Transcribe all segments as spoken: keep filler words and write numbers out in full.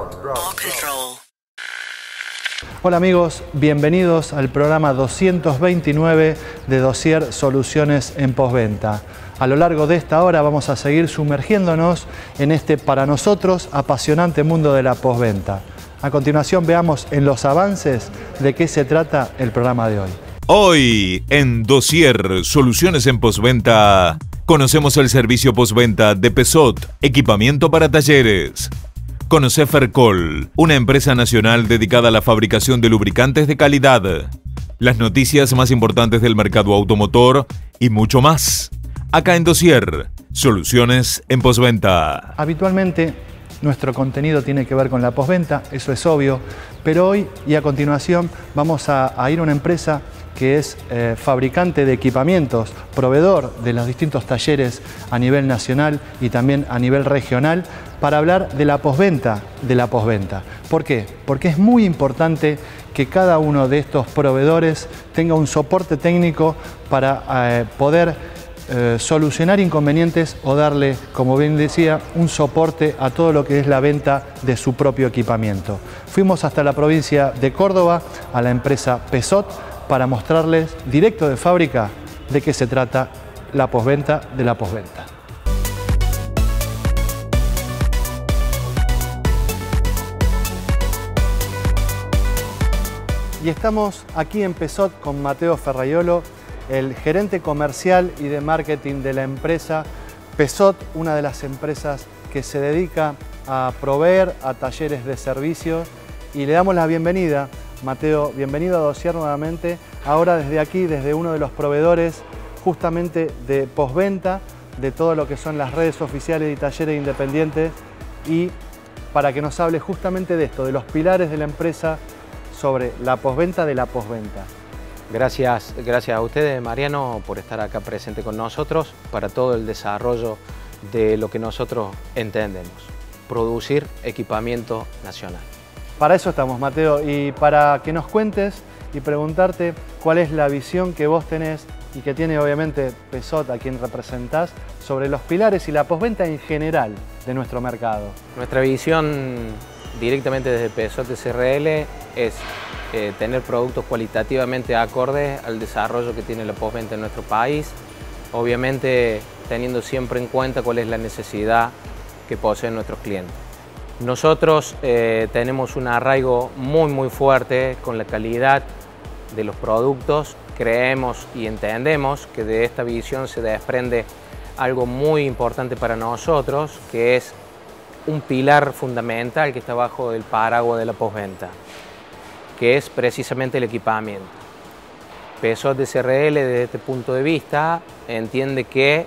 Hola amigos, bienvenidos al programa doscientos veintinueve de Dossier Soluciones en Postventa. A lo largo de esta hora vamos a seguir sumergiéndonos en este para nosotros apasionante mundo de la postventa. A continuación veamos en los avances de qué se trata el programa de hoy. Hoy en Dossier Soluciones en Postventa conocemos el servicio postventa de Pezot, equipamiento para talleres. Conoce Fercol, una empresa nacional dedicada a la fabricación de lubricantes de calidad. Las noticias más importantes del mercado automotor y mucho más. Acá en Dossier, Soluciones en Postventa. Habitualmente nuestro contenido tiene que ver con la postventa, eso es obvio, pero hoy y a continuación vamos a, a ir a una empresa que es eh, fabricante de equipamientos, proveedor de los distintos talleres a nivel nacional y también a nivel regional, para hablar de la postventa de la postventa. ¿Por qué? Porque es muy importante que cada uno de estos proveedores tenga un soporte técnico para eh, poder eh, solucionar inconvenientes o darle, como bien decía, un soporte a todo lo que es la venta de su propio equipamiento. Fuimos hasta la provincia de Córdoba, a la empresa Pezot, para mostrarles directo de fábrica de qué se trata la postventa de la postventa. Y estamos aquí en Pezot con Mateo Ferraiolo, el gerente comercial y de marketing de la empresa Pezot, una de las empresas que se dedica a proveer a talleres de servicios. Y le damos la bienvenida. Mateo, bienvenido a Dossier nuevamente, ahora desde aquí, desde uno de los proveedores justamente de postventa, de todo lo que son las redes oficiales y talleres independientes, y para que nos hable justamente de esto, de los pilares de la empresa sobre la postventa de la postventa. Gracias, gracias a ustedes, Mariano, por estar acá presente con nosotros para todo el desarrollo de lo que nosotros entendemos, producir equipamiento nacional. Para eso estamos, Mateo, y para que nos cuentes y preguntarte cuál es la visión que vos tenés y que tiene obviamente Pezot, a quien representás, sobre los pilares y la postventa en general de nuestro mercado. Nuestra visión directamente desde Pezot S R L es eh, tener productos cualitativamente acordes al desarrollo que tiene la postventa en nuestro país, obviamente teniendo siempre en cuenta cuál es la necesidad que poseen nuestros clientes. Nosotros eh, tenemos un arraigo muy muy fuerte con la calidad de los productos. Creemos y entendemos que de esta visión se desprende algo muy importante para nosotros, que es un pilar fundamental que está bajo el paraguas de la postventa, que es precisamente el equipamiento. Pezot S R L desde este punto de vista entiende que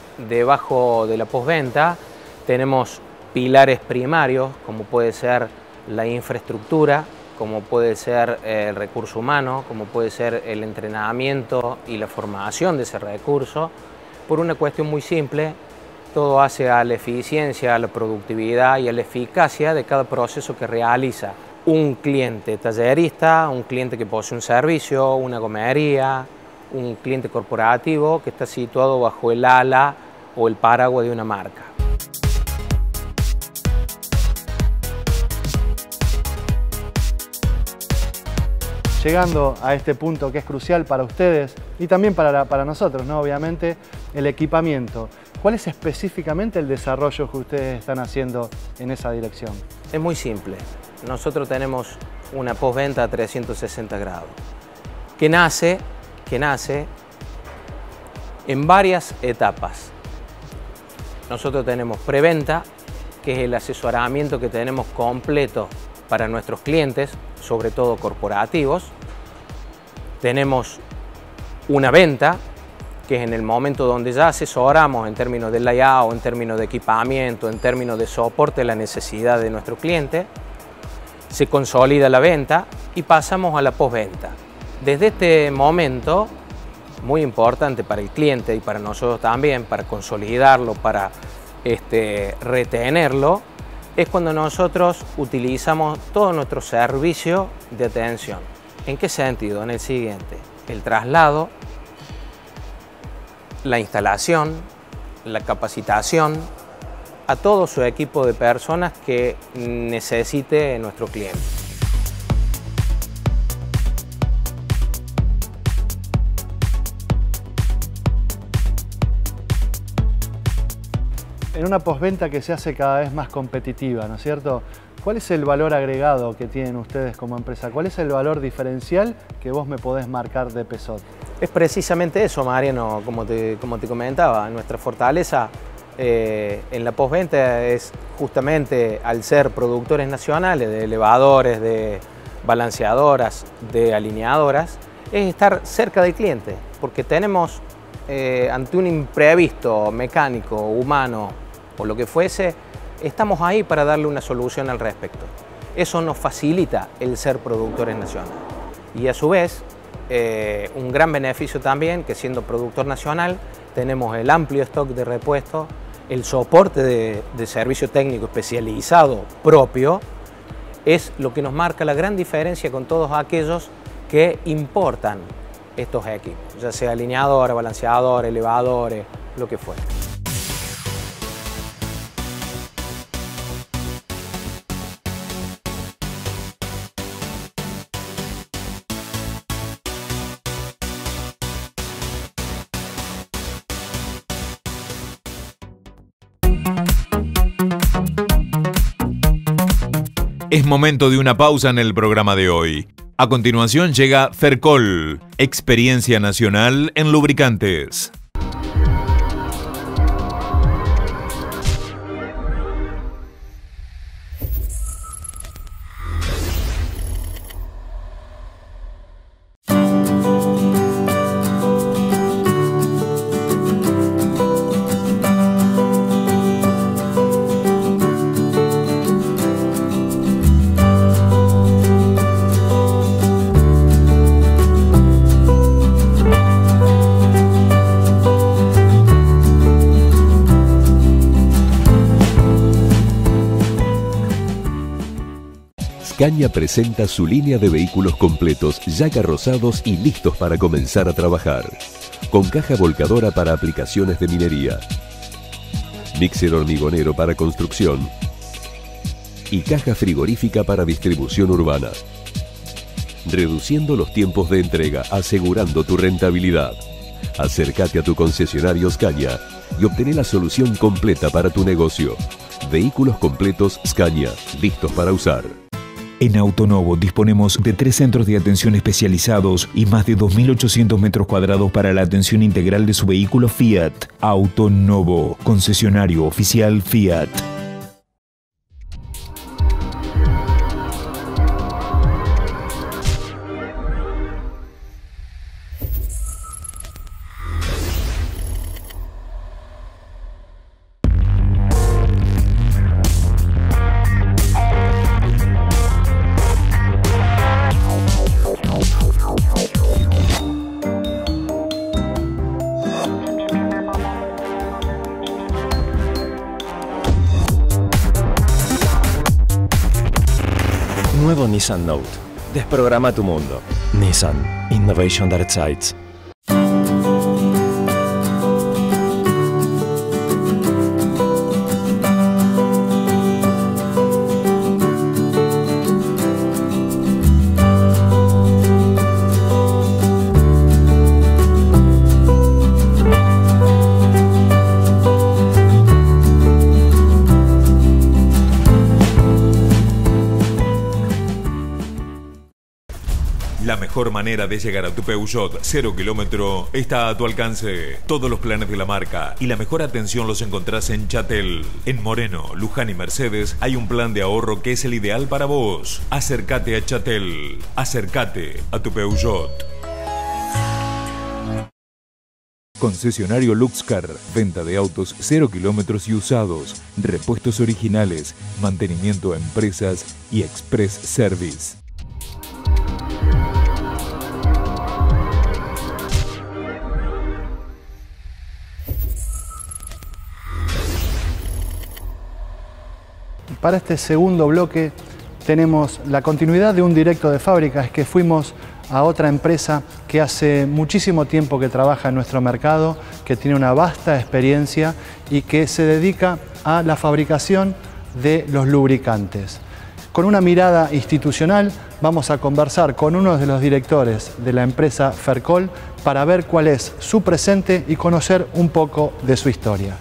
debajo de la postventa tenemos pilares primarios, como puede ser la infraestructura, como puede ser el recurso humano, como puede ser el entrenamiento y la formación de ese recurso, por una cuestión muy simple. Todo hace a la eficiencia, a la productividad y a la eficacia de cada proceso que realiza un cliente tallerista, un cliente que posee un servicio, una gomería, un cliente corporativo que está situado bajo el ala o el paraguas de una marca. Llegando a este punto que es crucial para ustedes y también para, la, para nosotros, ¿no? Obviamente, el equipamiento. ¿Cuál es específicamente el desarrollo que ustedes están haciendo en esa dirección? Es muy simple. Nosotros tenemos una postventa a trescientos sesenta grados, que nace, que nace en varias etapas. Nosotros tenemos preventa, que es el asesoramiento que tenemos completo para nuestros clientes, sobre todo corporativos. Tenemos una venta, que es en el momento donde ya asesoramos en términos de layout, en términos de equipamiento, en términos de soporte a la necesidad de nuestro cliente. Se consolida la venta y pasamos a la postventa. Desde este momento, muy importante para el cliente y para nosotros también, para consolidarlo, para este, retenerlo, es cuando nosotros utilizamos todo nuestro servicio de atención. ¿En qué sentido? En el siguiente: el traslado, la instalación, la capacitación, a todo su equipo de personas que necesite nuestro cliente. En una postventa que se hace cada vez más competitiva, ¿no es cierto? ¿Cuál es el valor agregado que tienen ustedes como empresa? ¿Cuál es el valor diferencial que vos me podés marcar de Pezot? Es precisamente eso, Mariano, como te, como te comentaba. Nuestra fortaleza eh, en la postventa es justamente al ser productores nacionales de elevadores, de balanceadoras, de alineadoras, es estar cerca del cliente, porque tenemos eh, ante un imprevisto mecánico, humano o lo que fuese, estamos ahí para darle una solución al respecto. Eso nos facilita el ser productores nacionales. Y a su vez, eh, un gran beneficio también, que siendo productor nacional, tenemos el amplio stock de repuestos, el soporte de, de servicio técnico especializado propio, es lo que nos marca la gran diferencia con todos aquellos que importan estos equipos, ya sea alineadores, balanceadores, elevadores, lo que fuera. Es momento de una pausa en el programa de hoy. A continuación llega Fercol, experiencia nacional en lubricantes. Scania presenta su línea de vehículos completos ya carrozados y listos para comenzar a trabajar. Con caja volcadora para aplicaciones de minería, mixer hormigonero para construcción y caja frigorífica para distribución urbana. Reduciendo los tiempos de entrega, asegurando tu rentabilidad. Acércate a tu concesionario Scania y obtené la solución completa para tu negocio. Vehículos completos Scania, listos para usar. En Autonovo disponemos de tres centros de atención especializados y más de dos mil ochocientos metros cuadrados para la atención integral de su vehículo Fiat. Autonovo, concesionario oficial Fiat. Nuevo Nissan Note. Desprograma tu mundo. Nissan. Innovation that excites. La mejor manera de llegar a tu Peugeot cero kilómetro está a tu alcance. Todos los planes de la marca y la mejor atención los encontrás en Chatel. En Moreno, Luján y Mercedes hay un plan de ahorro que es el ideal para vos. Acércate a Chatel. Acércate a tu Peugeot. Concesionario Luxcar, venta de autos cero kilómetros y usados, repuestos originales, mantenimiento a empresas y express service. Para este segundo bloque tenemos la continuidad de un directo de fábrica, es que fuimos a otra empresa que hace muchísimo tiempo que trabaja en nuestro mercado, que tiene una vasta experiencia y que se dedica a la fabricación de los lubricantes. Con una mirada institucional vamos a conversar con uno de los directores de la empresa Fercol para ver cuál es su presente y conocer un poco de su historia.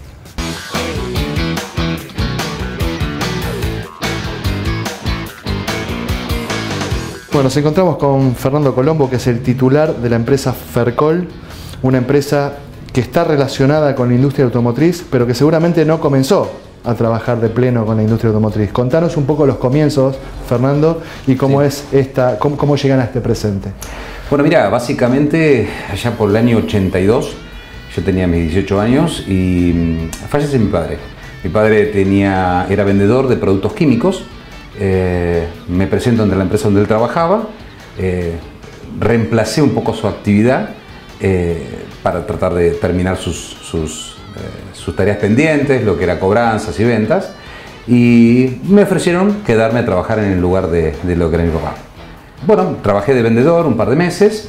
Bueno, nos encontramos con Fernando Colombo, que es el titular de la empresa Fercol, una empresa que está relacionada con la industria automotriz, pero que seguramente no comenzó a trabajar de pleno con la industria automotriz. Contanos un poco los comienzos, Fernando, y cómo sí. es esta, cómo, cómo llegan a este presente. Bueno, mira, básicamente allá por el año ochenta y dos, yo tenía mis dieciocho años y fallece mi padre. Mi padre tenía, era vendedor de productos químicos. Eh, me presento ante la empresa donde él trabajaba, eh, reemplacé un poco su actividad eh, para tratar de terminar sus, sus, eh, sus tareas pendientes, lo que era cobranzas y ventas, y me ofrecieron quedarme a trabajar en el lugar de, de lo que era mi papá. Bueno, trabajé de vendedor un par de meses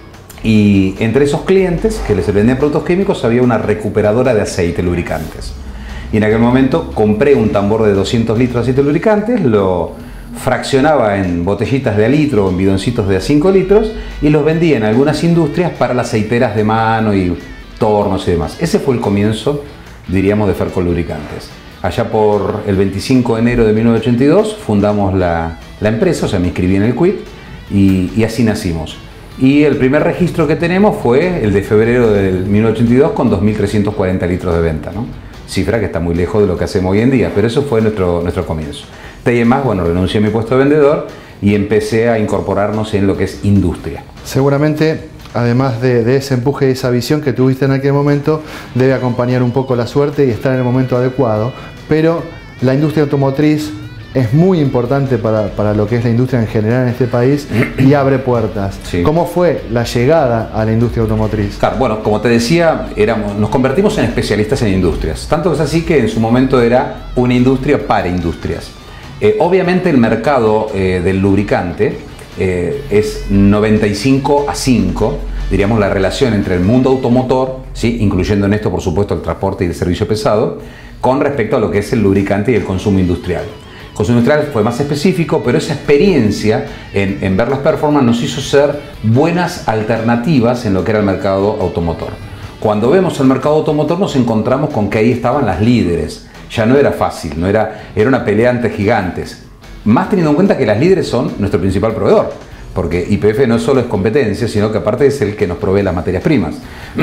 y entre esos clientes que les vendían productos químicos había una recuperadora de aceite, lubricantes. Y en aquel momento compré un tambor de doscientos litros de aceite lubricantes, lo fraccionaba en botellitas de a litro o en bidoncitos de a cinco litros y los vendía en algunas industrias para las aceiteras de mano y tornos y demás. Ese fue el comienzo, diríamos, de Fercol Lubricantes. Allá por el veinticinco de enero de mil novecientos ochenta y dos fundamos la, la empresa, o sea, me inscribí en el Q I T y, y así nacimos. Y el primer registro que tenemos fue el de febrero del mil novecientos ochenta y dos con dos mil trescientos cuarenta litros de venta, ¿no? Cifra que está muy lejos de lo que hacemos hoy en día, pero eso fue nuestro, nuestro comienzo. De ahí en más, bueno, renuncié a mi puesto de vendedor y empecé a incorporarnos en lo que es industria. Seguramente, además de, de ese empuje y esa visión que tuviste en aquel momento, debe acompañar un poco la suerte y estar en el momento adecuado, pero la industria automotriz es muy importante para, para lo que es la industria en general en este país y abre puertas. Sí. ¿Cómo fue la llegada a la industria automotriz? Claro, bueno, como te decía, éramos, nos convertimos en especialistas en industrias. Tanto es así que en su momento era una industria para industrias. Eh, obviamente el mercado eh, del lubricante eh, es noventa y cinco a cinco, diríamos la relación entre el mundo automotor, ¿sí? Incluyendo en esto por supuesto el transporte y el servicio pesado, con respecto a lo que es el lubricante y el consumo industrial. El consumo industrial fue más específico, pero esa experiencia en, en ver las performances nos hizo ser buenas alternativas en lo que era el mercado automotor. Cuando vemos el mercado automotor nos encontramos con que ahí estaban las líderes. Ya no era fácil, no era, era una pelea ante gigantes. Más teniendo en cuenta que las líderes son nuestro principal proveedor, porque Y P F no solo es competencia, sino que aparte es el que nos provee las materias primas,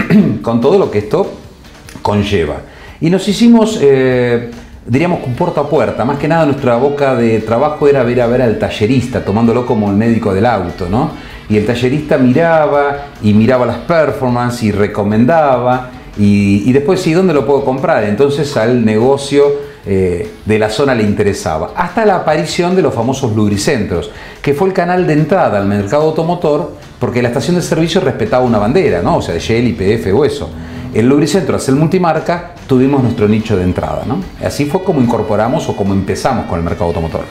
con todo lo que esto conlleva. Y nos hicimos... Eh, diríamos con puerta a puerta, más que nada nuestra boca de trabajo era ver a ver al tallerista, tomándolo como el médico del auto, ¿no? Y el tallerista miraba y miraba las performances y recomendaba y, y después, sí, ¿dónde lo puedo comprar? Entonces al negocio eh, de la zona le interesaba. Hasta la aparición de los famosos lubricentros, que fue el canal de entrada al mercado automotor, porque la estación de servicio respetaba una bandera, ¿no? O sea, Shell, Y P F o eso. El lubricentro, al ser multimarca, tuvimos nuestro nicho de entrada, ¿no? Así fue como incorporamos o como empezamos con el mercado automotor.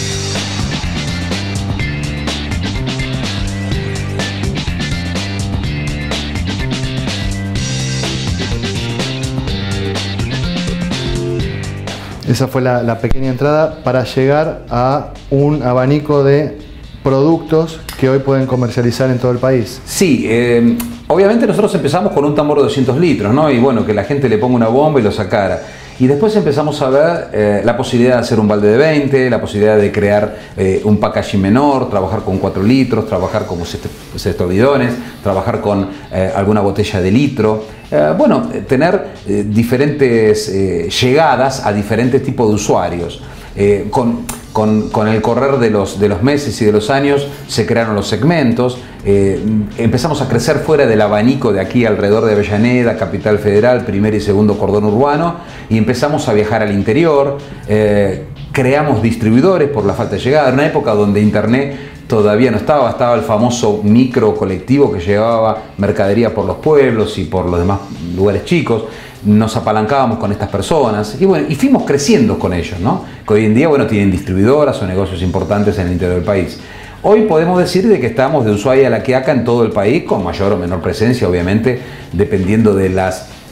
Esa fue la, la pequeña entrada para llegar a un abanico de productos que hoy pueden comercializar en todo el país. Sí, eh, obviamente nosotros empezamos con un tambor de doscientos litros, ¿no? Y bueno, que la gente le ponga una bomba y lo sacara. Y después empezamos a ver eh, la posibilidad de hacer un balde de veinte, la posibilidad de crear eh, un packaging menor, trabajar con cuatro litros, trabajar con sextobidones, trabajar con eh, alguna botella de litro. Eh, bueno, tener eh, diferentes eh, llegadas a diferentes tipos de usuarios. Eh, con, con, con el correr de los, de los meses y de los años se crearon los segmentos, eh, empezamos a crecer fuera del abanico de aquí alrededor de Avellaneda, Capital Federal, primer y segundo cordón urbano, y empezamos a viajar al interior, eh, creamos distribuidores por la falta de llegada, en una época donde internet todavía no estaba, estaba el famoso micro colectivo que llevaba mercadería por los pueblos y por los demás lugares chicos. Nos apalancábamos con estas personas y bueno, y fuimos creciendo con ellos, ¿no? Que hoy en día, bueno, tienen distribuidoras o negocios importantes en el interior del país. Hoy podemos decir de que estamos de Ushuaia a La Quiaca en todo el país, con mayor o menor presencia, obviamente, dependiendo de las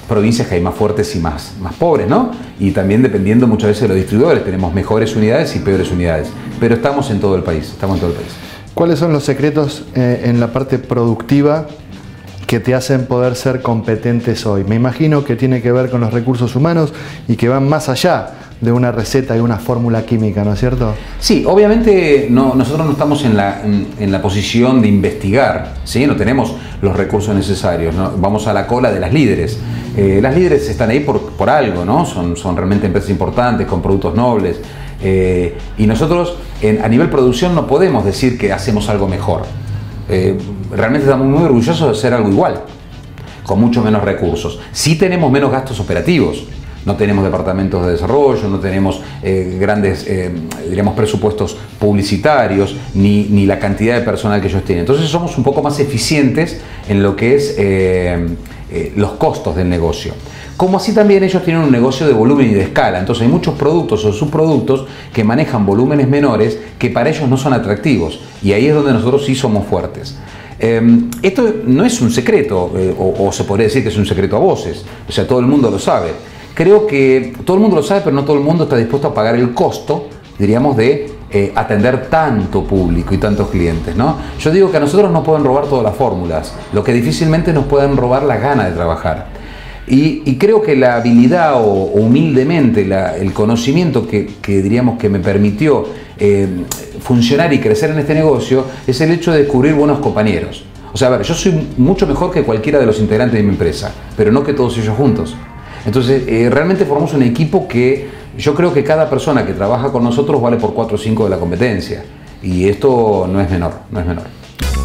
provincias que hay más fuertes y más, más pobres, ¿no? Y también dependiendo muchas veces de los distribuidores, tenemos mejores unidades y peores unidades, pero estamos en todo el país, estamos en todo el país. ¿Cuáles son los secretos eh, en la parte productiva que te hacen poder ser competentes hoy? Me imagino que tiene que ver con los recursos humanos y que van más allá de una receta y una fórmula química, ¿no es cierto? Sí, obviamente no, nosotros no estamos en la, en, en la posición de investigar, ¿sí? No tenemos los recursos necesarios, ¿no? Vamos a la cola de las líderes. Eh, las líderes están ahí por, por algo, ¿no? Son, son realmente empresas importantes, con productos nobles. Eh, y nosotros en, a nivel producción no podemos decir que hacemos algo mejor. Eh, realmente estamos muy orgullosos de hacer algo igual, con mucho menos recursos. Sí tenemos menos gastos operativos. No tenemos departamentos de desarrollo, no tenemos eh, grandes, eh, diríamos, presupuestos publicitarios, ni, ni la cantidad de personal que ellos tienen. Entonces somos un poco más eficientes en lo que es eh, eh, los costos del negocio. Como así también ellos tienen un negocio de volumen y de escala. Entonces hay muchos productos o subproductos que manejan volúmenes menores que para ellos no son atractivos. Y ahí es donde nosotros sí somos fuertes. Eh, esto no es un secreto, eh, o, o se podría decir que es un secreto a voces. O sea, todo el mundo lo sabe. Creo que todo el mundo lo sabe, pero no todo el mundo está dispuesto a pagar el costo, diríamos, de eh, atender tanto público y tantos clientes, ¿no? Yo digo que a nosotros nos pueden robar todas las fórmulas, lo que difícilmente nos pueden robar la gana de trabajar. Y, y creo que la habilidad o, o humildemente la, el conocimiento que, que diríamos que me permitió eh, funcionar y crecer en este negocio es el hecho de descubrir buenos compañeros. O sea, a ver, yo soy mucho mejor que cualquiera de los integrantes de mi empresa, pero no que todos ellos juntos. Entonces, eh, realmente formamos un equipo que yo creo que cada persona que trabaja con nosotros vale por cuatro o cinco de la competencia. Y esto no es menor, no es menor.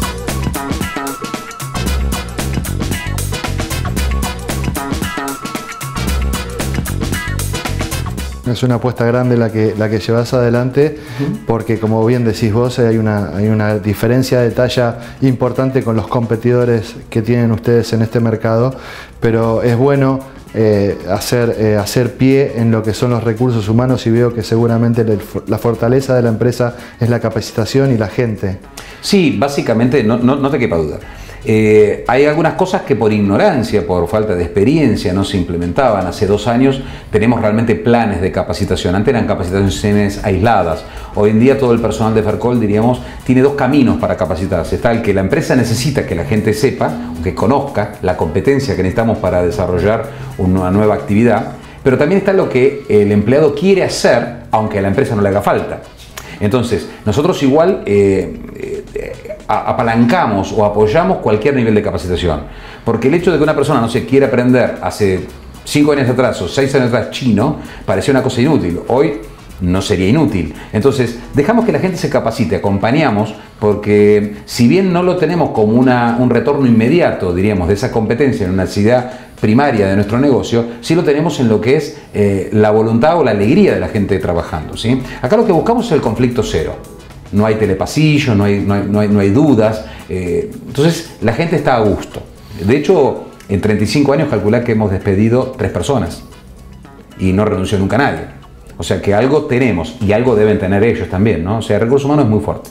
Es una apuesta grande la que, la que llevas adelante, porque como bien decís vos, hay una, hay una diferencia de talla importante con los competidores que tienen ustedes en este mercado, pero es bueno eh, hacer, eh, hacer pie en lo que son los recursos humanos, y veo que seguramente la fortaleza de la empresa es la capacitación y la gente. Sí, básicamente, no, no, no te quepa duda. Eh, hay algunas cosas que por ignorancia, por falta de experiencia, no se implementaban. Hace dos años tenemos realmente planes de capacitación. Antes eran capacitaciones aisladas. Hoy en día todo el personal de Fercol, diríamos, tiene dos caminos para capacitarse. Está el que la empresa necesita que la gente sepa, que conozca la competencia que necesitamos para desarrollar una nueva actividad, pero también está lo que el empleado quiere hacer, aunque a la empresa no le haga falta. Entonces, nosotros igual eh, eh, apalancamos o apoyamos cualquier nivel de capacitación, porque el hecho de que una persona no se quiera aprender hace cinco años atrás o seis años atrás chino, parecía una cosa inútil. Hoy no sería inútil. Entonces, dejamos que la gente se capacite, acompañamos, porque si bien no lo tenemos como una, un retorno inmediato, diríamos, de esa competencia en una necesidad primaria de nuestro negocio, sí lo tenemos en lo que es eh, la voluntad o la alegría de la gente trabajando, ¿sí? Acá lo que buscamos es el conflicto cero. No hay telepasillo, no hay, no hay, no hay, no hay dudas. Eh, entonces, la gente está a gusto. De hecho, en treinta y cinco años calculé que hemos despedido tres personas y no renunció nunca nadie. O sea que algo tenemos y algo deben tener ellos también, ¿no? O sea, el recurso humano es muy fuerte.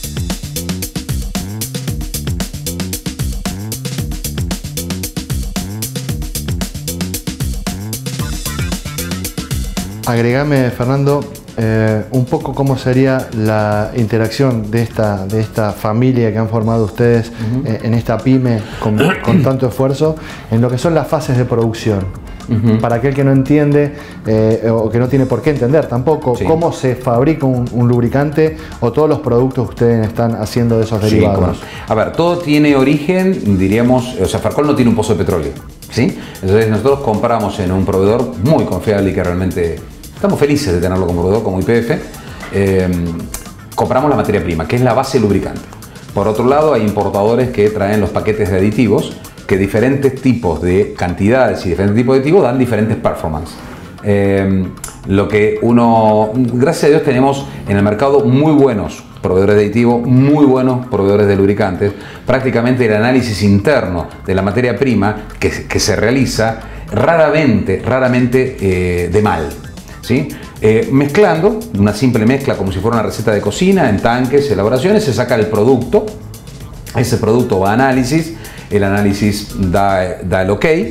Agregame, Fernando, eh, un poco cómo sería la interacción de esta, de esta familia que han formado ustedes uh-huh. eh, en esta pyme con, con tanto esfuerzo, en lo que son las fases de producción. Uh-huh. Para aquel que no entiende eh, o que no tiene por qué entender tampoco, sí, cómo se fabrica un, un lubricante o todos los productos que ustedes están haciendo de esos derivados. Sí, a ver, todo tiene origen, diríamos, o sea, Fercol no tiene un pozo de petróleo, ¿sí? Entonces nosotros compramos en un proveedor muy confiable y que realmente estamos felices de tenerlo como proveedor, como Y P F. Eh, compramos la materia prima, que es la base lubricante. Por otro lado, hay importadores que traen los paquetes de aditivos, que diferentes tipos de cantidades y diferentes tipos de aditivos dan diferentes performance. Eh, lo que uno, gracias a Dios, tenemos en el mercado muy buenos proveedores de aditivos, muy buenos proveedores de lubricantes. Prácticamente el análisis interno de la materia prima que, que se realiza raramente, raramente eh, de mal, ¿sí? Eh, mezclando, una simple mezcla como si fuera una receta de cocina, en tanques, elaboraciones, se saca el producto, ese producto va a análisis, el análisis da, da el ok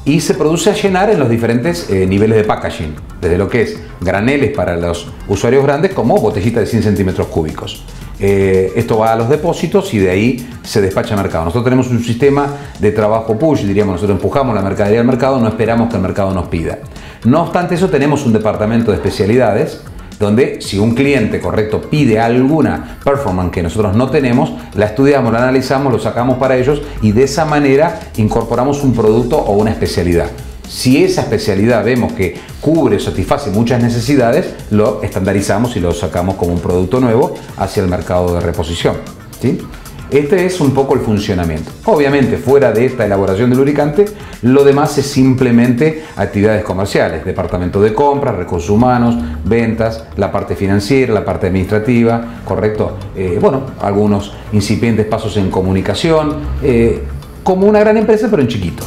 y se produce a llenar en los diferentes eh, niveles de packaging, desde lo que es graneles para los usuarios grandes como botellitas de cien centímetros cúbicos. Eh, esto va a los depósitos y de ahí se despacha al mercado. Nosotros tenemos un sistema de trabajo push, diríamos, nosotros empujamos la mercadería al mercado, no esperamos que el mercado nos pida. No obstante eso, tenemos un departamento de especialidades donde si un cliente correcto pide alguna performance que nosotros no tenemos, la estudiamos, la analizamos, lo sacamos para ellos y de esa manera incorporamos un producto o una especialidad. Si esa especialidad vemos que cubre o satisface muchas necesidades, lo estandarizamos y lo sacamos como un producto nuevo hacia el mercado de reposición, ¿sí? Este es un poco el funcionamiento. Obviamente, fuera de esta elaboración del lubricante, lo demás es simplemente actividades comerciales, departamento de compras, recursos humanos, ventas, la parte financiera, la parte administrativa, ¿correcto? Eh, bueno, algunos incipientes pasos en comunicación, eh, como una gran empresa, pero en chiquito.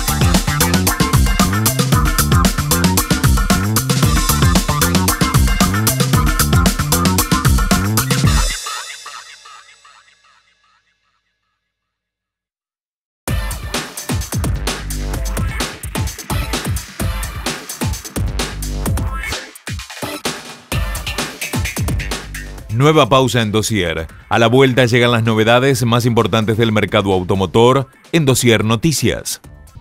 Nueva pausa en Dossier. A la vuelta llegan las novedades más importantes del mercado automotor en Dossier Noticias.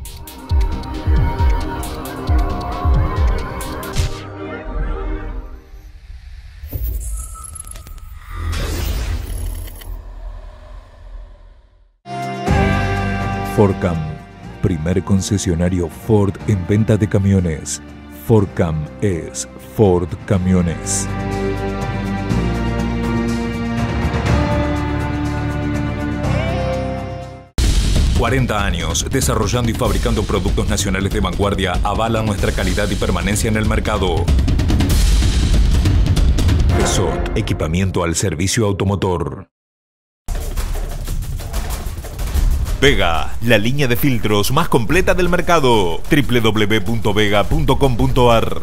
Fordcam, primer concesionario Ford en venta de camiones. Fordcam es Ford Camiones. cuarenta años desarrollando y fabricando productos nacionales de vanguardia avalan nuestra calidad y permanencia en el mercado. Pesot, equipamiento al servicio automotor. Vega, la línea de filtros más completa del mercado. doble u doble u doble u punto vega punto com punto ar.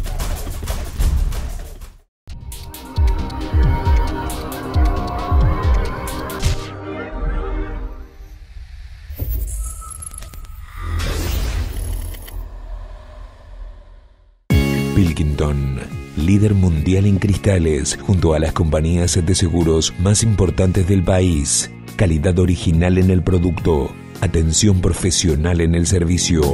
Pilkington, líder mundial en cristales, junto a las compañías de seguros más importantes del país. Calidad original en el producto, atención profesional en el servicio.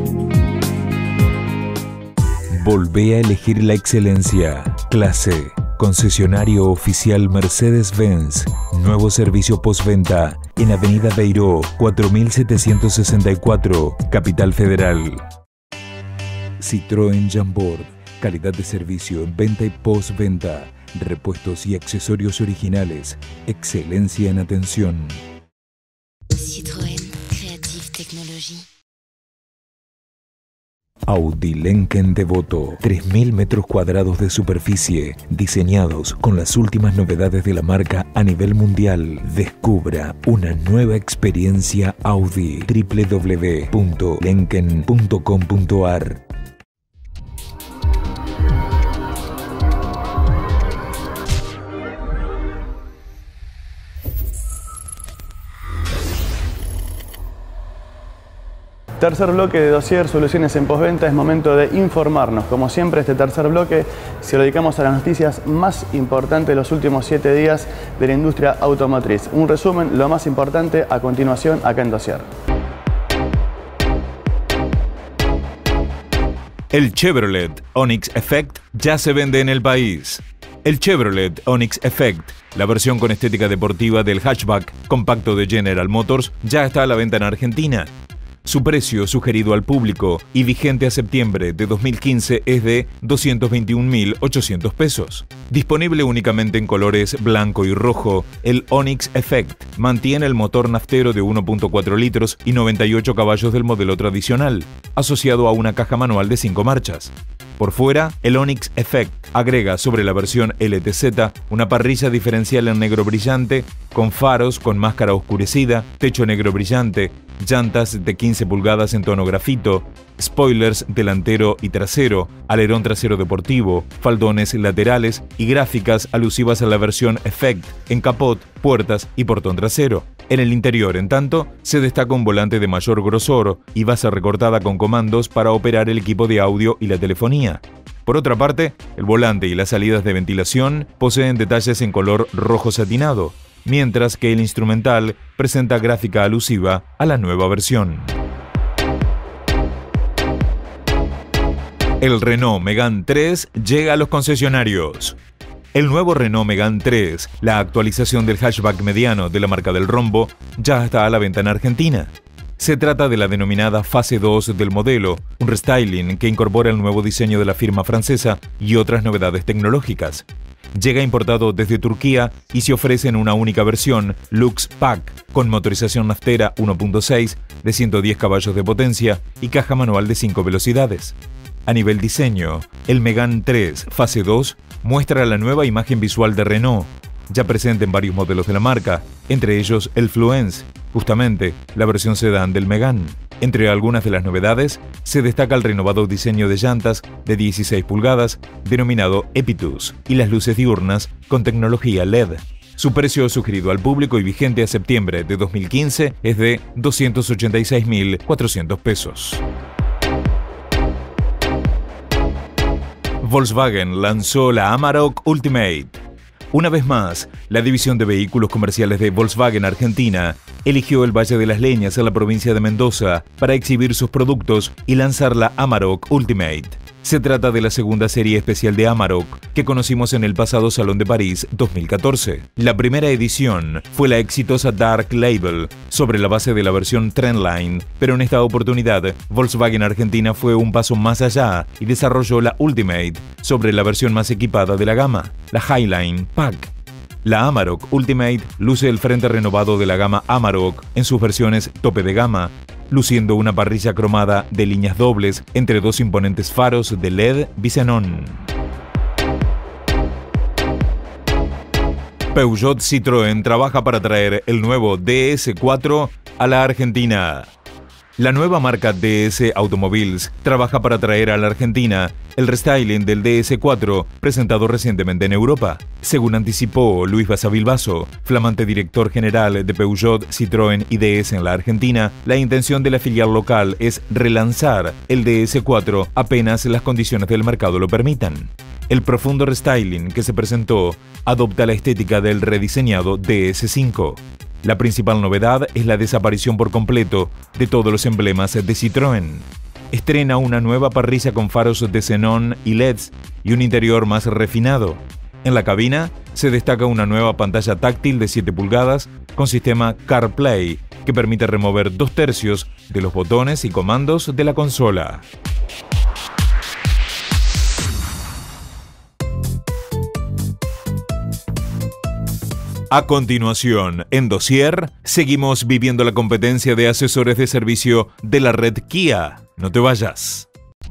Volvé a elegir la excelencia. Clase, concesionario oficial Mercedes-Benz. Nuevo servicio postventa en Avenida Beiró, cuatro mil setecientos sesenta y cuatro, Capital Federal. Citroën Jamboard, calidad de servicio en venta y postventa, repuestos y accesorios originales, excelencia en atención. Citroën Creative Technology. Audi Lenken Devoto, tres mil metros cuadrados de superficie, diseñados con las últimas novedades de la marca a nivel mundial. Descubra una nueva experiencia Audi. doble u doble u doble u punto lenken punto com punto ar. Tercer bloque de Dossier Soluciones en Postventa, es momento de informarnos. Como siempre, este tercer bloque se lo dedicamos a las noticias más importantes de los últimos siete días de la industria automotriz. Un resumen, lo más importante, a continuación acá en Dossier. El Chevrolet Onix Effect ya se vende en el país. El Chevrolet Onix Effect, la versión con estética deportiva del hatchback compacto de General Motors, ya está a la venta en Argentina. Su precio sugerido al público y vigente a septiembre de dos mil quince es de doscientos veintiún mil ochocientos pesos. Disponible únicamente en colores blanco y rojo, el Onix Effect mantiene el motor naftero de uno punto cuatro litros y noventa y ocho caballos del modelo tradicional, asociado a una caja manual de cinco marchas. Por fuera, el Onix Effect agrega sobre la versión L T Z una parrilla diferencial en negro brillante, con faros con máscara oscurecida, techo negro brillante, llantas de quince pulgadas en tono grafito, spoilers delantero y trasero, alerón trasero deportivo, faldones laterales y gráficas alusivas a la versión Effect en capot, puertas y portón trasero. En el interior, en tanto, se destaca un volante de mayor grosor y base recortada con comandos para operar el equipo de audio y la telefonía. Por otra parte, el volante y las salidas de ventilación poseen detalles en color rojo satinado, mientras que el instrumental presenta gráfica alusiva a la nueva versión. El Renault Megane tres llega a los concesionarios. El nuevo Renault Megane tres, la actualización del hatchback mediano de la marca del rombo, ya está a la venta en Argentina. Se trata de la denominada fase dos del modelo, un restyling que incorpora el nuevo diseño de la firma francesa y otras novedades tecnológicas. Llega importado desde Turquía y se ofrece en una única versión, Lux Pack, con motorización naftera uno punto seis de ciento diez caballos de potencia y caja manual de cinco velocidades. A nivel diseño, el Megane tres Fase dos muestra la nueva imagen visual de Renault, ya presente en varios modelos de la marca, entre ellos el Fluence, justamente la versión sedán del Megane. Entre algunas de las novedades, se destaca el renovado diseño de llantas de dieciséis pulgadas, denominado Epitus, y las luces diurnas con tecnología L E D. Su precio sugerido al público y vigente a septiembre de dos mil quince es de doscientos ochenta y seis mil cuatrocientos pesos. Volkswagen lanzó la Amarok Ultimate. Una vez más, la división de vehículos comerciales de Volkswagen Argentina eligió el Valle de las Leñas en la provincia de Mendoza para exhibir sus productos y lanzar la Amarok Ultimate. Se trata de la segunda serie especial de Amarok que conocimos en el pasado Salón de París dos mil catorce. La primera edición fue la exitosa Dark Label sobre la base de la versión Trendline, pero en esta oportunidad Volkswagen Argentina fue un paso más allá y desarrolló la Ultimate sobre la versión más equipada de la gama, la Highline Pack. La Amarok Ultimate luce el frente renovado de la gama Amarok en sus versiones tope de gama, luciendo una parrilla cromada de líneas dobles entre dos imponentes faros de L E D bisenón. Peugeot Citroën trabaja para traer el nuevo D S cuatro a la Argentina. La nueva marca D S Automobiles trabaja para traer a la Argentina el restyling del D S cuatro presentado recientemente en Europa. Según anticipó Luis Basavilbaso, flamante director general de Peugeot, Citroën y D S en la Argentina, la intención de la filial local es relanzar el D S cuatro apenas las condiciones del mercado lo permitan. El profundo restyling que se presentó adopta la estética del rediseñado D S cinco. La principal novedad es la desaparición por completo de todos los emblemas de Citroën. Estrena una nueva parrilla con faros de xenón y L E Ds y un interior más refinado. En la cabina se destaca una nueva pantalla táctil de siete pulgadas con sistema CarPlay que permite remover dos tercios de los botones y comandos de la consola. A continuación, en Dossier, seguimos viviendo la competencia de asesores de servicio de la red Kia. No te vayas.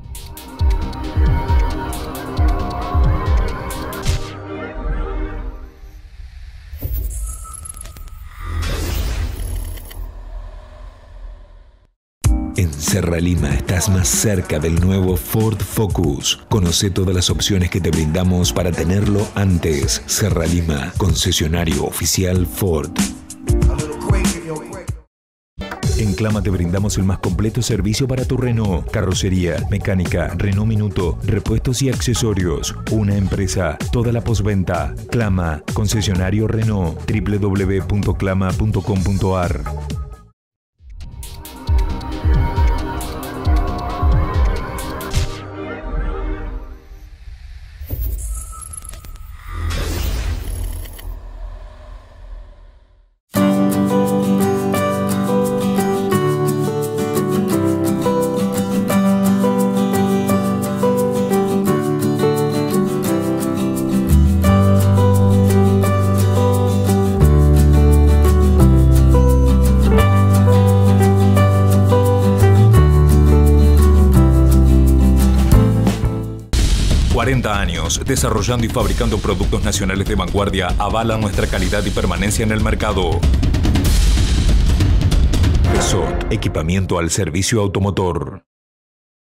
En Serra Lima estás más cerca del nuevo Ford Focus. Conoce todas las opciones que te brindamos para tenerlo antes. Serra Lima, concesionario oficial Ford. En Clama te brindamos el más completo servicio para tu Renault. Carrocería, mecánica, Renault Minuto, repuestos y accesorios. Una empresa, toda la postventa. Clama, concesionario Renault. w w w punto clama punto com punto a r. cuarenta años desarrollando y fabricando productos nacionales de vanguardia avalan nuestra calidad y permanencia en el mercado. Peugeot, equipamiento al servicio automotor.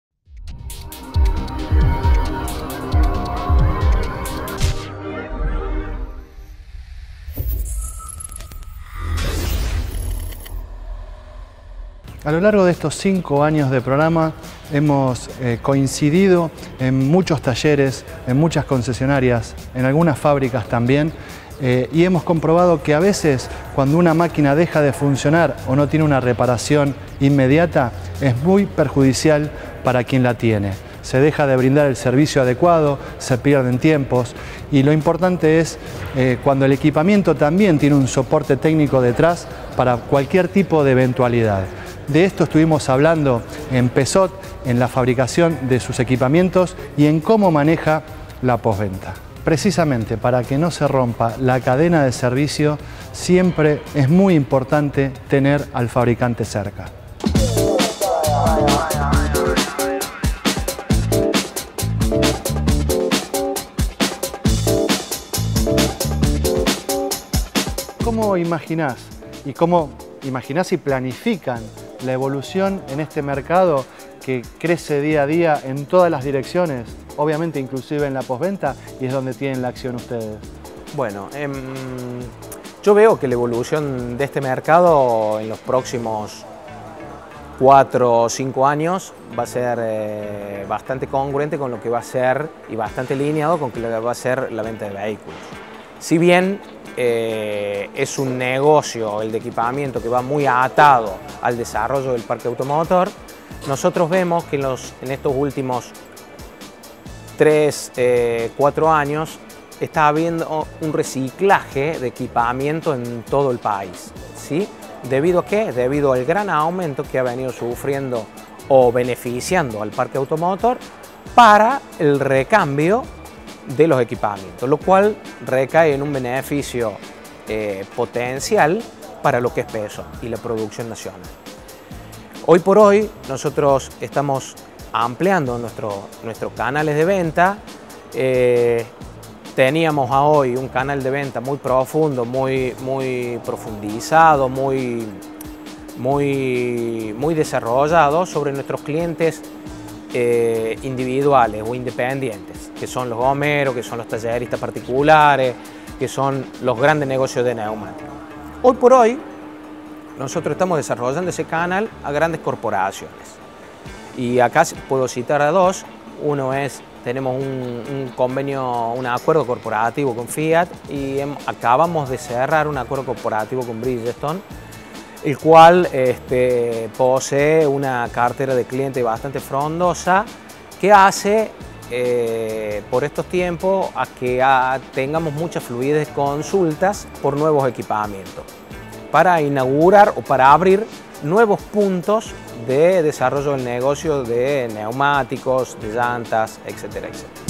A lo largo de estos cinco años de programa hemos eh, coincidido en muchos talleres, en muchas concesionarias, en algunas fábricas también, eh, y hemos comprobado que a veces cuando una máquina deja de funcionar o no tiene una reparación inmediata, es muy perjudicial para quien la tiene. Se deja de brindar el servicio adecuado, se pierden tiempos y lo importante es eh, cuando el equipamiento también tiene un soporte técnico detrás para cualquier tipo de eventualidad. De esto estuvimos hablando en Peugeot, en la fabricación de sus equipamientos y en cómo maneja la postventa. Precisamente para que no se rompa la cadena de servicio, siempre es muy importante tener al fabricante cerca. ¿Cómo imaginás y cómo imaginás y planifican la evolución en este mercado que crece día a día en todas las direcciones, obviamente inclusive en la postventa, y es donde tienen la acción ustedes? Bueno, eh, yo veo que la evolución de este mercado en los próximos cuatro o cinco años va a ser eh, bastante congruente con lo que va a ser y bastante alineado con lo que va a ser la venta de vehículos. Si bien eh, es un negocio, el de equipamiento, que va muy atado al desarrollo del parque automotor, nosotros vemos que en, los, en estos últimos tres, cuatro años está habiendo un reciclaje de equipamiento en todo el país, ¿sí? ¿Debido a qué? Debido al gran aumento que ha venido sufriendo o beneficiando al parque automotor para el recambio de los equipamientos, lo cual recae en un beneficio eh, potencial para lo que es Peugeot y la producción nacional. Hoy por hoy nosotros estamos ampliando nuestro, nuestros canales de venta. Eh, teníamos a hoy un canal de venta muy profundo, muy, muy profundizado, muy, muy, muy desarrollado sobre nuestros clientes eh, individuales o independientes, que son los gomeros, que son los talleristas particulares, que son los grandes negocios de neumáticos. Hoy por hoy nosotros estamos desarrollando ese canal a grandes corporaciones. Y acá puedo citar a dos. Uno es, tenemos un, un convenio, un acuerdo corporativo con Fiat y hem, acabamos de cerrar un acuerdo corporativo con Bridgestone, el cual este, posee una cartera de clientes bastante frondosa que hace eh, por estos tiempos a que a, tengamos mucha fluidez de consultas por nuevos equipamientos, para inaugurar o para abrir nuevos puntos de desarrollo del negocio de neumáticos, de llantas, etcétera, etcétera.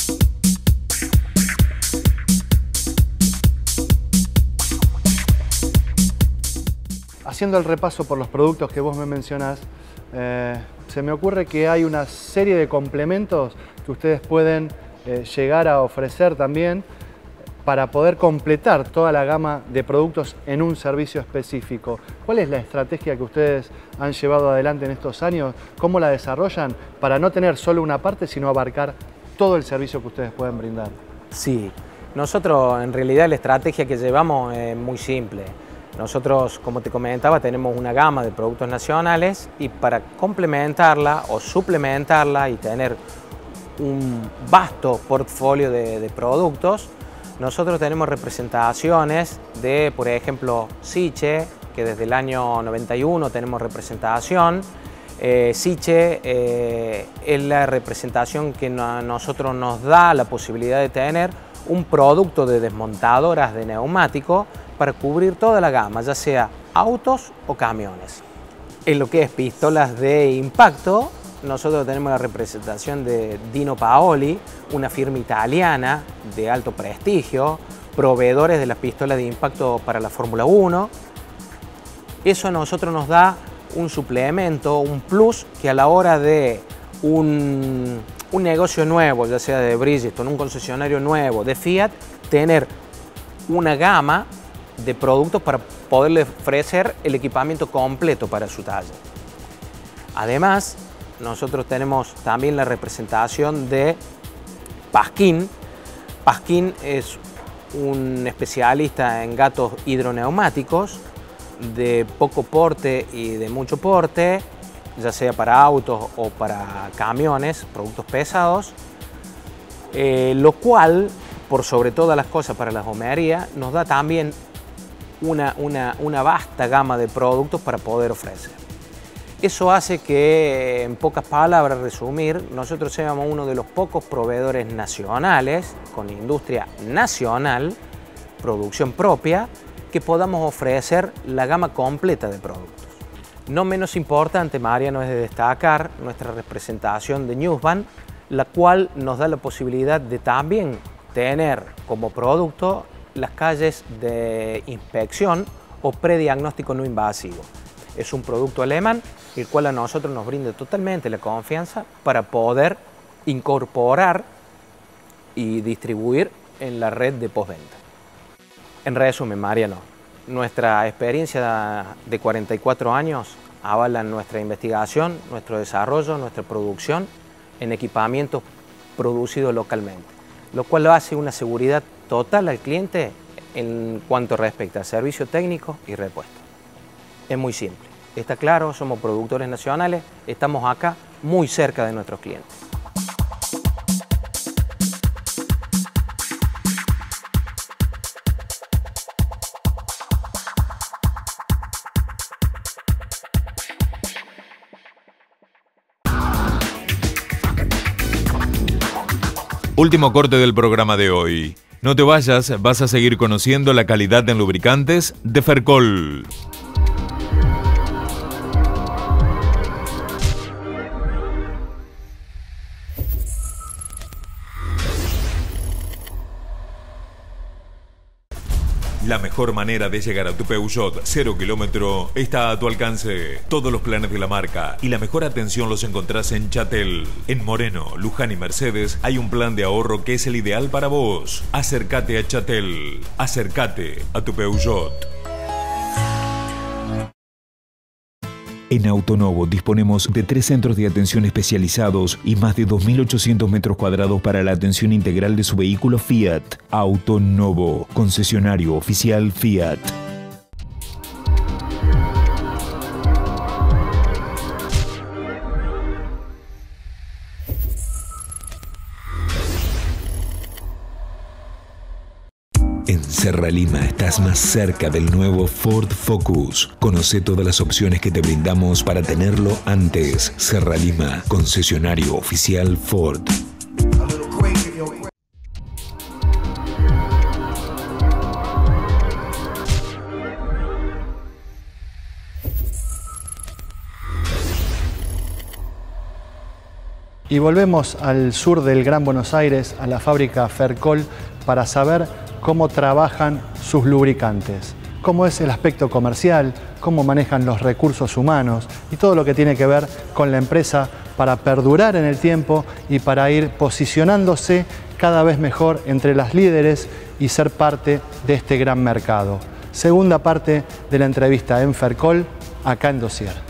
Haciendo el repaso por los productos que vos me mencionás, eh, se me ocurre que hay una serie de complementos que ustedes pueden eh, llegar a ofrecer también para poder completar toda la gama de productos en un servicio específico. ¿Cuál es la estrategia que ustedes han llevado adelante en estos años? ¿Cómo la desarrollan para no tener solo una parte, sino abarcar todo el servicio que ustedes pueden brindar? Sí, nosotros en realidad la estrategia que llevamos es muy simple. Nosotros, como te comentaba, tenemos una gama de productos nacionales y para complementarla o suplementarla y tener un vasto portfolio de, de productos, nosotros tenemos representaciones de, por ejemplo, Siche, que desde el año noventa y uno tenemos representación. Eh, Siche eh, es la representación que a nosotros nos da la posibilidad de tener un producto de desmontadoras de neumáticos para cubrir toda la gama, ya sea autos o camiones. En lo que es pistolas de impacto, nosotros tenemos la representación de Dino Paoli, una firma italiana de alto prestigio, proveedores de las pistolas de impacto para la Fórmula uno. Eso a nosotros nos da un suplemento, un plus, que a la hora de un, un negocio nuevo, ya sea de Bridgestone, un concesionario nuevo, de Fiat, tener una gama de productos para poderle ofrecer el equipamiento completo para su taller. Además, nosotros tenemos también la representación de Pasquin. Pasquin es un especialista en gatos hidroneumáticos de poco porte y de mucho porte, ya sea para autos o para camiones, productos pesados, eh, lo cual, por sobre todas las cosas para la homería, nos da también una, una, una vasta gama de productos para poder ofrecer. Eso hace que, en pocas palabras, resumir, nosotros seamos uno de los pocos proveedores nacionales, con industria nacional, producción propia, que podamos ofrecer la gama completa de productos. No menos importante, Mariano, es de destacar nuestra representación de Newsvan, la cual nos da la posibilidad de también tener como producto las calles de inspección o prediagnóstico no invasivo. Es un producto alemán, el cual a nosotros nos brinda totalmente la confianza para poder incorporar y distribuir en la red de postventa. En resumen, Mariano, nuestra experiencia de cuarenta y cuatro años avala nuestra investigación, nuestro desarrollo, nuestra producción en equipamientos producidos localmente, lo cual lo hace una seguridad total al cliente en cuanto respecta a servicio técnico y repuesto. Es muy simple, está claro, somos productores nacionales, estamos acá muy cerca de nuestros clientes. Último corte del programa de hoy. No te vayas, vas a seguir conociendo la calidad en lubricantes de Fercol. La mejor manera de llegar a tu Peugeot cero kilómetro está a tu alcance. Todos los planes de la marca y la mejor atención los encontrás en Chatel. En Moreno, Luján y Mercedes hay un plan de ahorro que es el ideal para vos. Acércate a Chatel. Acércate a tu Peugeot. En Autonovo disponemos de tres centros de atención especializados y más de dos mil ochocientos metros cuadrados para la atención integral de su vehículo Fiat. Autonovo, concesionario oficial Fiat. En Serra Lima estás más cerca del nuevo Ford Focus. Conoce todas las opciones que te brindamos para tenerlo antes. Serra Lima, concesionario oficial Ford. Y volvemos al sur del Gran Buenos Aires, a la fábrica Fercol, para saber cómo trabajan sus lubricantes, cómo es el aspecto comercial, cómo manejan los recursos humanos y todo lo que tiene que ver con la empresa para perdurar en el tiempo y para ir posicionándose cada vez mejor entre las líderes y ser parte de este gran mercado. Segunda parte de la entrevista en Fercol, acá en Dossier.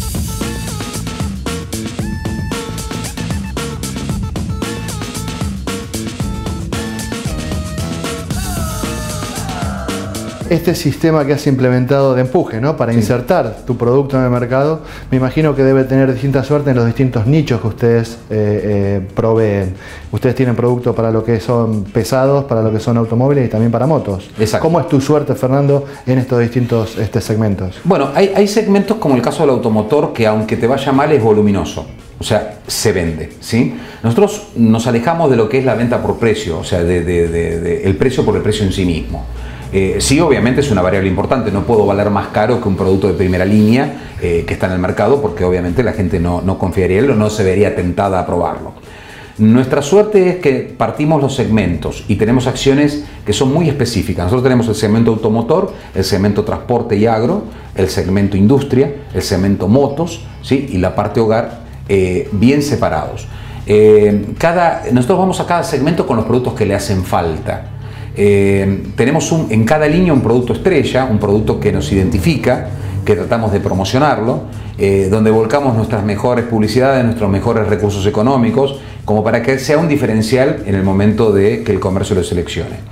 Este sistema que has implementado de empuje, ¿no? Para sí. insertar tu producto en el mercado, me imagino que debe tener distinta suerte en los distintos nichos que ustedes eh, eh, proveen. Ustedes tienen productos para lo que son pesados, para lo que son automóviles y también para motos. Exacto. ¿Cómo es tu suerte, Fernando, en estos distintos este, segmentos? Bueno, hay, hay segmentos como el caso del automotor que, aunque te vaya mal, es voluminoso. O sea, se vende, ¿sí? Nosotros nos alejamos de lo que es la venta por precio, o sea, de, de, de, de el precio por el precio en sí mismo. Eh, sí, obviamente es una variable importante, no puedo valer más caro que un producto de primera línea eh, que está en el mercado, porque obviamente la gente no, no confiaría en él o no se vería tentada a probarlo. Nuestra suerte es que partimos los segmentos y tenemos acciones que son muy específicas. Nosotros tenemos el segmento automotor, el segmento transporte y agro, el segmento industria, el segmento motos, ¿sí? Y la parte hogar eh, bien separados. Eh, cada, nosotros vamos a cada segmento con los productos que le hacen falta. Eh, tenemos un, en cada línea un producto estrella, un producto que nos identifica, que tratamos de promocionarlo, eh, donde volcamos nuestras mejores publicidades, nuestros mejores recursos económicos, como para que sea un diferencial en el momento de que el comercio lo seleccione.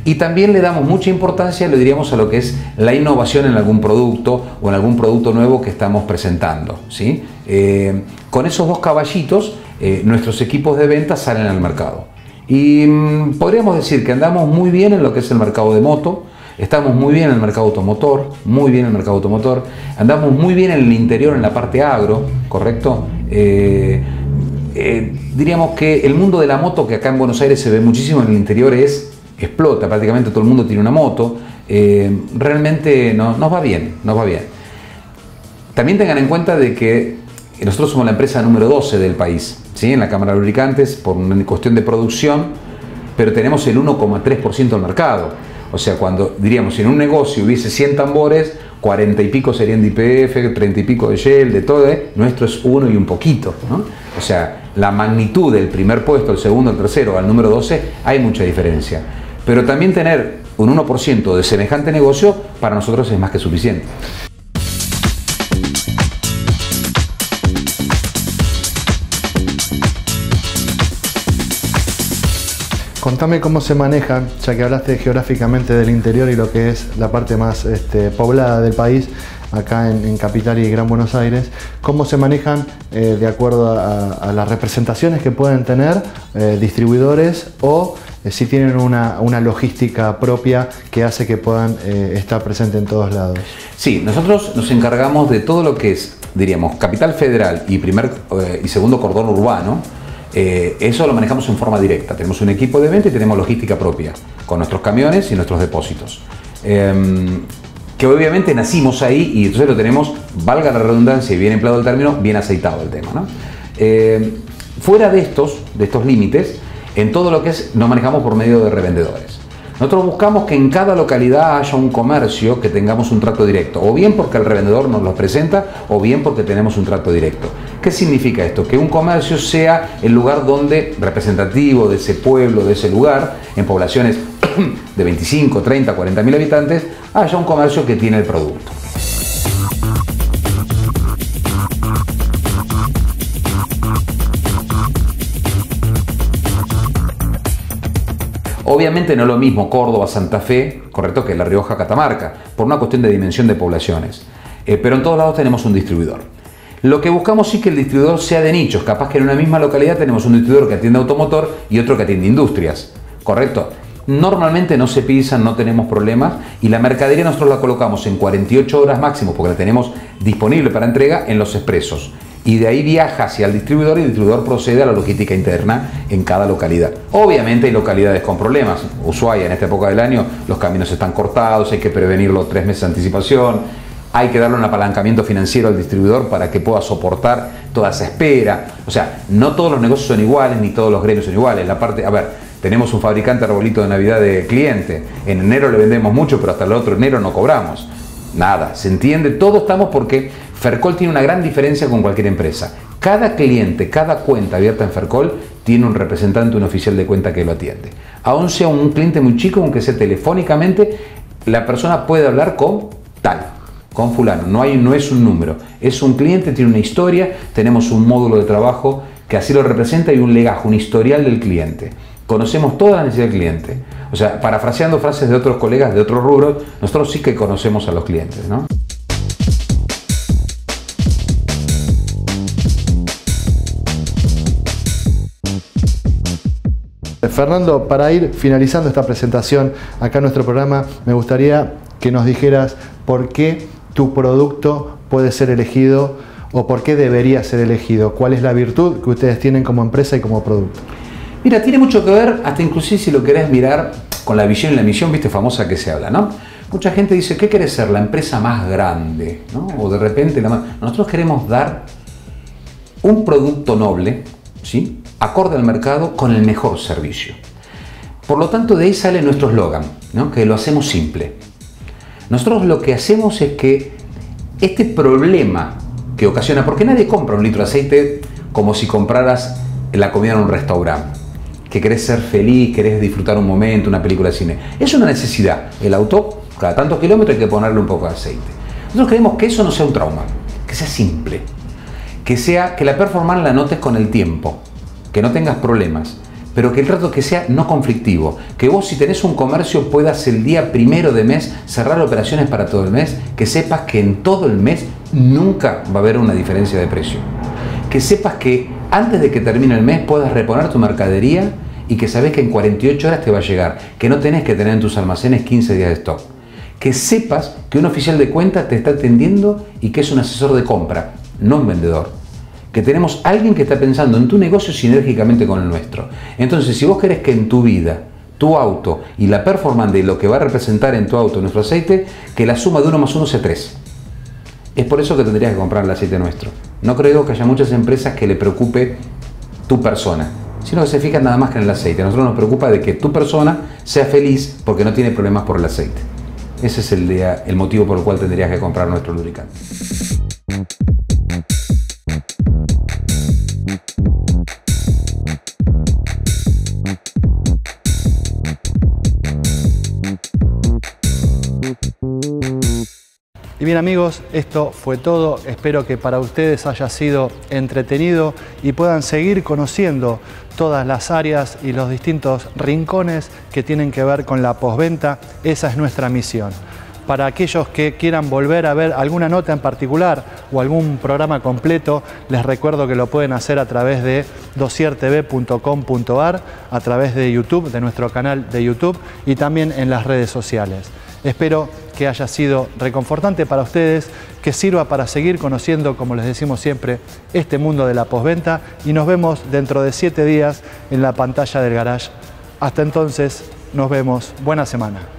Y también le damos mucha importancia, le diríamos, a lo que es la innovación en algún producto o en algún producto nuevo que estamos presentando, ¿sí? Eh, con esos dos caballitos, eh, nuestros equipos de venta salen al mercado. Y mmm, podríamos decir que andamos muy bien en lo que es el mercado de moto, estamos muy bien en el mercado automotor, muy bien en el mercado automotor, andamos muy bien en el interior, en la parte agro, ¿correcto? Eh, eh, diríamos que el mundo de la moto, que acá en Buenos Aires se ve muchísimo, en el interior es, explota, prácticamente todo el mundo tiene una moto, eh, realmente no, nos va bien, nos va bien. También tengan en cuenta de que nosotros somos la empresa número doce del país, ¿sí? En la Cámara de Lubricantes, por una cuestión de producción, pero tenemos el uno coma tres por ciento del mercado. O sea, cuando diríamos, si en un negocio hubiese cien tambores, cuarenta y pico serían de I P F, treinta y pico de Shell, de todo, ¿eh? Nuestro es uno y un poquito, ¿no? O sea, la magnitud del primer puesto, el segundo, el tercero, al número doce, hay mucha diferencia. Pero también tener un uno por ciento de semejante negocio, para nosotros es más que suficiente. Contame cómo se manejan, ya que hablaste geográficamente del interior y lo que es la parte más este, poblada del país, acá en, en Capital y Gran Buenos Aires, cómo se manejan eh, de acuerdo a, a las representaciones que pueden tener eh, distribuidores o eh, si tienen una, una logística propia que hace que puedan eh, estar presentes en todos lados. Sí, nosotros nos encargamos de todo lo que es, diríamos, Capital Federal y primer eh, y segundo cordón urbano. Eh, eso lo manejamos en forma directa. Tenemos un equipo de venta y tenemos logística propia, con nuestros camiones y nuestros depósitos. Eh, que obviamente nacimos ahí y entonces lo tenemos, valga la redundancia y bien empleado el término, bien aceitado el tema, ¿no? Eh, fuera de estos, de estos límites, en todo lo que es, nos manejamos por medio de revendedores. Nosotros buscamos que en cada localidad haya un comercio que tengamos un trato directo, o bien porque el revendedor nos lo presenta, o bien porque tenemos un trato directo. ¿Qué significa esto? Que un comercio sea el lugar donde, representativo de ese pueblo, de ese lugar, en poblaciones de veinticinco, treinta, cuarenta mil habitantes, haya un comercio que tiene el producto. Obviamente no es lo mismo Córdoba, Santa Fe, correcto, que La Rioja, Catamarca, por una cuestión de dimensión de poblaciones. Eh, pero en todos lados tenemos un distribuidor. Lo que buscamos sí que el distribuidor sea de nichos. Capaz que en una misma localidad tenemos un distribuidor que atiende automotor y otro que atiende industrias, correcto. Normalmente no se pisan, no tenemos problemas y la mercadería nosotros la colocamos en cuarenta y ocho horas máximo porque la tenemos disponible para entrega en los expresos. Y de ahí viaja hacia el distribuidor y el distribuidor procede a la logística interna en cada localidad. Obviamente hay localidades con problemas. Ushuaia, en esta época del año, los caminos están cortados, hay que prevenirlo tres meses de anticipación, hay que darle un apalancamiento financiero al distribuidor para que pueda soportar toda esa espera. O sea, no todos los negocios son iguales, ni todos los gremios son iguales. La parte, a ver, tenemos un fabricante de arbolito de Navidad de cliente. En enero le vendemos mucho, pero hasta el otro enero no cobramos. Nada, se entiende, todos estamos porque Fercol tiene una gran diferencia con cualquier empresa. Cada cliente, cada cuenta abierta en Fercol tiene un representante, un oficial de cuenta que lo atiende. Aún sea un cliente muy chico, aunque sea telefónicamente, la persona puede hablar con tal, con fulano. No, hay, no es un número, es un cliente, tiene una historia, tenemos un módulo de trabajo que así lo representa y un legajo, un historial del cliente. Conocemos toda la necesidad del cliente. O sea, parafraseando frases de otros colegas de otros rubros, nosotros sí que conocemos a los clientes, ¿no? Fernando, para ir finalizando esta presentación acá en nuestro programa, me gustaría que nos dijeras por qué tu producto puede ser elegido o por qué debería ser elegido. ¿Cuál es la virtud que ustedes tienen como empresa y como producto? Mira, tiene mucho que ver, hasta inclusive si lo querés mirar con la visión y la misión, viste, famosa que se habla, ¿no? Mucha gente dice, ¿qué querés ser? La empresa más grande, ¿no? O de repente, la más... Nosotros queremos dar un producto noble, ¿sí?, acorde al mercado con el mejor servicio. Por lo tanto, de ahí sale nuestro eslogan, ¿no?, que lo hacemos simple. Nosotros lo que hacemos es que este problema que ocasiona, porque nadie compra un litro de aceite como si compraras la comida en un restaurante, que querés ser feliz, querés disfrutar un momento, una película de cine. Es una necesidad. El auto, cada tantos kilómetros hay que ponerle un poco de aceite. Nosotros queremos que eso no sea un trauma, que sea simple, que sea que la performance la notes con el tiempo, que no tengas problemas, pero que el trato que sea no conflictivo. Que vos, si tenés un comercio, puedas el día primero de mes cerrar operaciones para todo el mes, que sepas que en todo el mes nunca va a haber una diferencia de precio. Que sepas que antes de que termine el mes puedas reponer tu mercadería y que sabés que en cuarenta y ocho horas te va a llegar, que no tenés que tener en tus almacenes quince días de stock. Que sepas que un oficial de cuenta te está atendiendo y que es un asesor de compra, no un vendedor. Que tenemos alguien que está pensando en tu negocio sinérgicamente con el nuestro. Entonces, si vos querés que en tu vida, tu auto y la performance de lo que va a representar en tu auto nuestro aceite, que la suma de uno más uno sea tres. Es por eso que tendrías que comprar el aceite nuestro. No creo que haya muchas empresas que le preocupe tu persona, sino que se fijan nada más que en el aceite. A nosotros nos preocupa de que tu persona sea feliz porque no tiene problemas por el aceite. Ese es el, día, el motivo por el cual tendrías que comprar nuestro lubricante. Y bien amigos, esto fue todo. Espero que para ustedes haya sido entretenido y puedan seguir conociendo todas las áreas y los distintos rincones que tienen que ver con la postventa. Esa es nuestra misión. Para aquellos que quieran volver a ver alguna nota en particular o algún programa completo, les recuerdo que lo pueden hacer a través de dosier t v punto com punto a r, a través de YouTube, de nuestro canal de YouTube y también en las redes sociales. Espero que haya sido reconfortante para ustedes, que sirva para seguir conociendo, como les decimos siempre, este mundo de la postventa y nos vemos dentro de siete días en la pantalla del Garage. Hasta entonces, nos vemos. Buena semana.